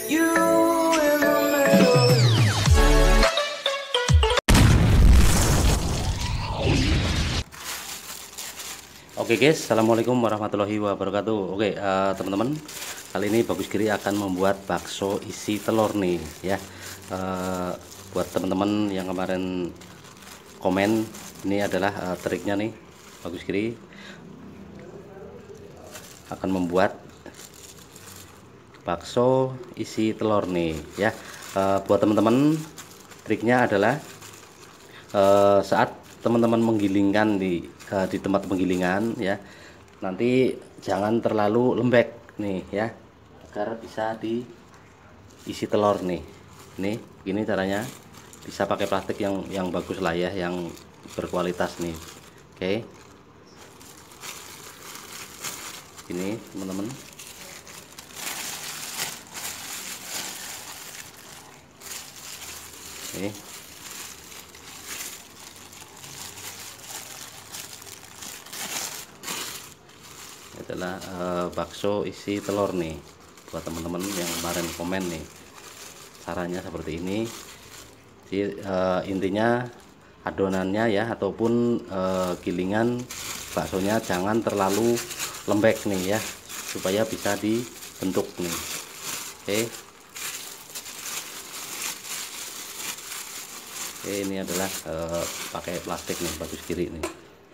You in the middle. Oke guys, assalamualaikum warahmatullahi wabarakatuh. Oke teman-teman, kali ini Bagus Giri akan membuat bakso isi telur nih ya. Buat teman-teman yang kemarin komen, ini adalah triknya nih. Bagus Giri akan membuat bakso isi telur nih ya. Buat teman-teman, triknya adalah saat teman-teman menggilingkan di tempat penggilingan ya, nanti jangan terlalu lembek nih ya, agar bisa diisi telur nih. Begini caranya, bisa pakai plastik yang bagus lah ya, yang berkualitas nih. Oke, ini teman-teman. Oke, adalah bakso isi telur nih. Buat teman-teman yang kemarin komen nih, caranya seperti ini. Jadi intinya adonannya ya, ataupun gilingan baksonya jangan terlalu lembek nih ya, supaya bisa dibentuk nih. Oke, ini adalah pakai plastik nih, Bagus Giri nih.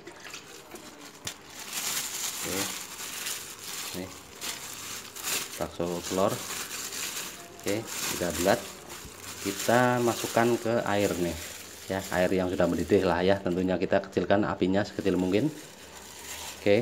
Oke, nih bakso telur. Oke, udah bulat, kita masukkan ke air nih ya, air yang sudah mendidih lah ya, tentunya kita kecilkan apinya sekecil mungkin. Oke,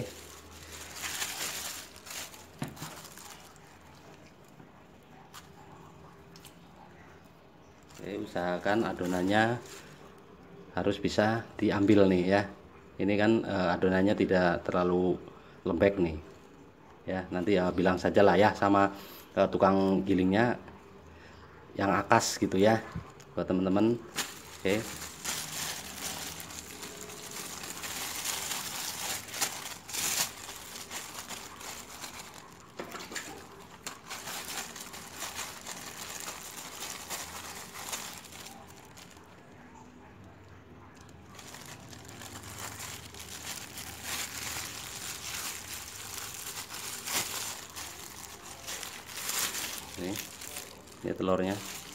usahakan adonannya harus bisa diambil nih ya. Ini kan adonannya tidak terlalu lembek nih ya, nanti ya bilang saja lah ya sama tukang gilingnya yang akas gitu ya, buat teman-teman. Oke, ini telurnya.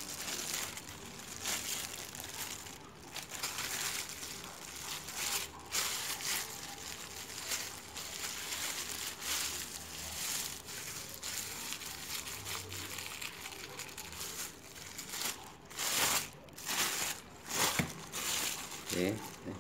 Oke,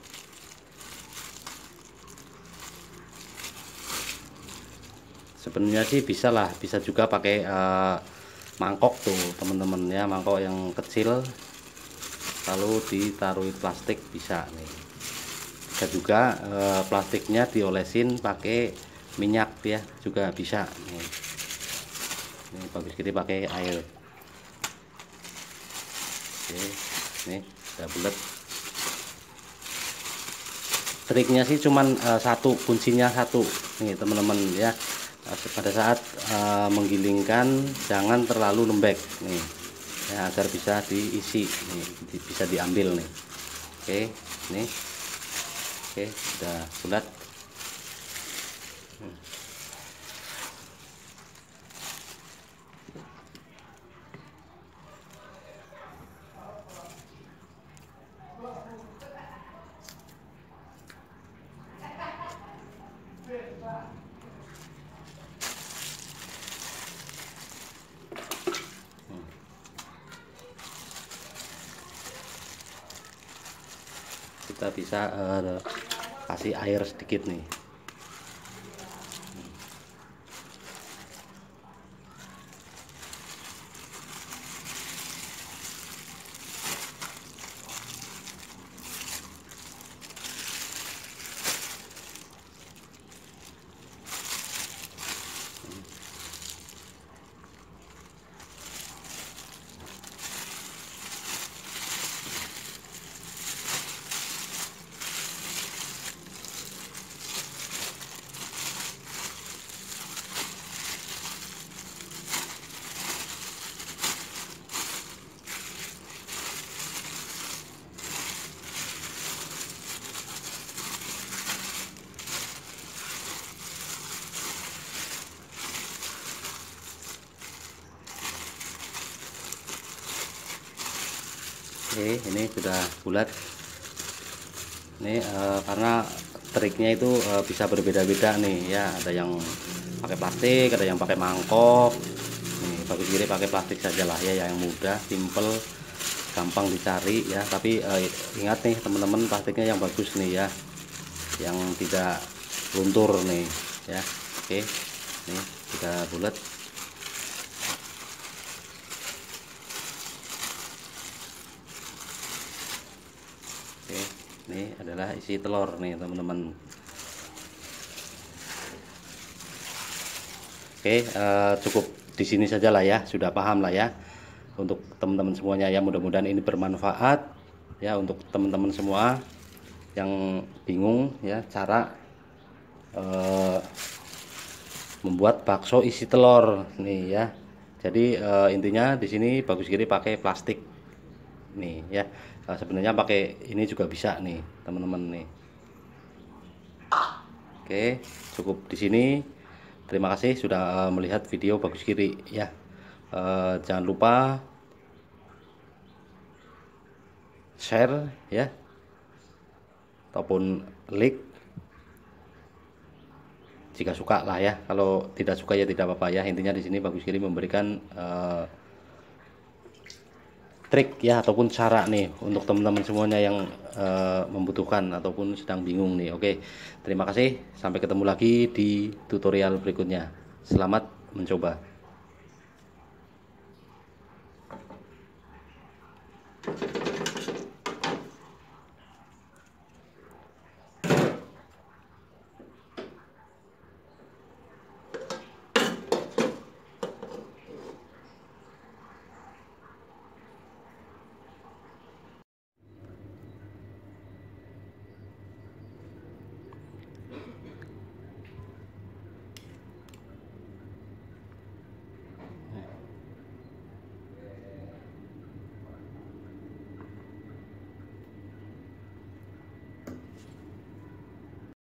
sebenarnya sih bisa lah, bisa juga pakai mangkok tuh teman-teman ya, mangkok yang kecil lalu ditaruh plastik bisa nih. Bisa juga plastiknya diolesin pakai minyak ya, juga bisa nih. Ini Bagus Giri pakai air. Oke, nih udah bulat. Triknya sih cuman satu, kuncinya satu nih teman-teman ya. Pada saat menggilingkan jangan terlalu lembek nih ya, agar bisa diisi nih, bisa diambil nih. Oke, nih. Oke, udah bulat. Kita bisa kasih air sedikit nih. Oke, ini sudah bulat. Ini karena triknya itu bisa berbeda-beda nih ya, ada yang pakai plastik, ada yang pakai mangkok. Nih bagus kiri pakai plastik saja lah ya, yang mudah, simple, gampang dicari ya. Tapi ingat nih teman-teman, plastiknya yang bagus nih ya, yang tidak luntur nih ya. Oke, nih sudah bulat. Oke, ini adalah isi telur nih teman-teman. Oke, cukup di sini saja lah ya, sudah paham lah ya untuk teman-teman semuanya ya. Mudah-mudahan ini bermanfaat ya untuk teman-teman semua yang bingung ya cara membuat bakso isi telur nih ya. Jadi intinya di sini bagus kiri pakai plastik nih ya. Sebenarnya pakai ini juga bisa nih teman-teman nih. Oke, cukup di sini. Terima kasih sudah melihat video bagus kiri ya. Jangan lupa share ya, ataupun like jika suka lah ya. Kalau tidak suka ya tidak apa-apa ya. Intinya di sini bagus kiri memberikan trik ya ataupun cara nih untuk teman-teman semuanya yang membutuhkan ataupun sedang bingung nih. Oke, terima kasih, sampai ketemu lagi di tutorial berikutnya. Selamat mencoba.